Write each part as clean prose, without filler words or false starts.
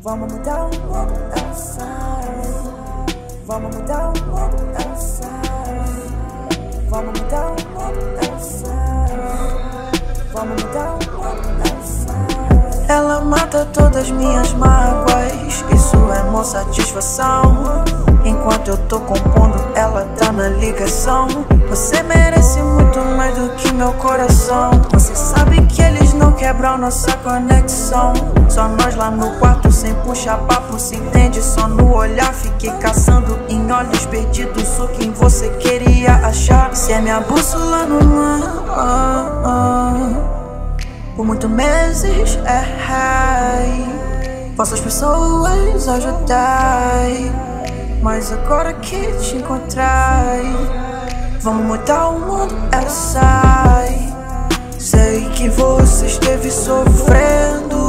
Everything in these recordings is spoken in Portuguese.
Vamos mudar o mundo, ela sabe. Vamos mudar o mundo, ela sabe. Vamos mudar o mundo, ela sabe. Vamos mudar o mundo, ela sabe. Ela mata todas minhas mágoas, isso é mó satisfação. Enquanto eu tô compondo, ela tá na ligação. Você merece muito mais do que meu coração. Você sabe que eles não quebram nossa conexão. Só nós lá no quarto, sem puxar papo, se entende só no olhar. Fiquei caçando em olhos perdidos o quem você queria achar. Se é minha bússola no mar, por muitos meses errei. Posso as pessoas ajudar, mas agora que te encontrei, vamos mudar o mundo, ela sai. Sei que você esteve sofrendo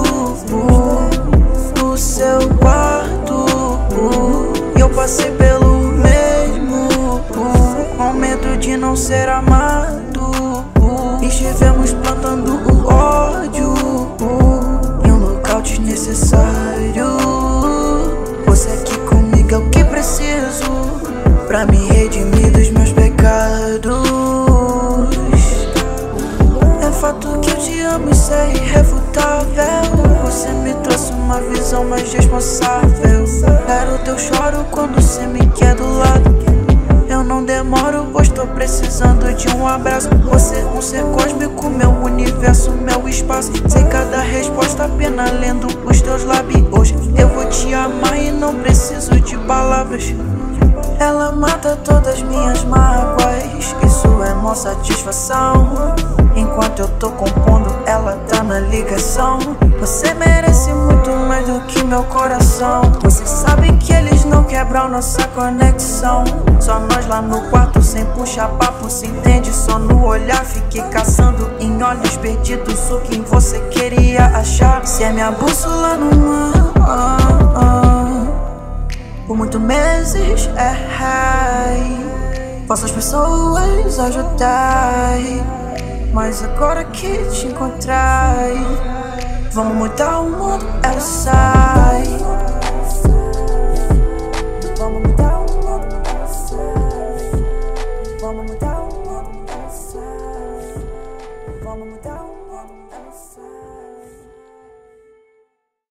no seu quarto, e eu passei pelo mesmo, com medo de não ser amado. Estivemos plantando o ódio em um local desnecessário. Você aqui comigo é o que preciso pra me redimir dos meus pecados. É fato que eu te amo, isso é irrefutável. Você me trouxe uma visão mais responsável. Quero teu choro quando você me quer do lado. Eu não demoro, pois tô precisando de um abraço. Você é um ser cósmico, meu universo, meu espaço. Sei cada resposta apenas lendo os teus lábios. Eu vou te amar e não preciso de palavras. Ela mata todas minhas mágoas, isso é mó satisfação. Enquanto eu tô compondo, ela tá na ligação. Você merece muito mais do que meu coração. Você sabe que eles não quebram nossa conexão. Só nós lá no quarto, sem puxar papo, se entende só no olhar. Fiquei caçando em olhos perdidos o quem você queria achar. Se é minha bússola no mar, por muitos meses errei. Posso as pessoas ajudar, mas agora que te encontrei, vamos mudar o mundo, ela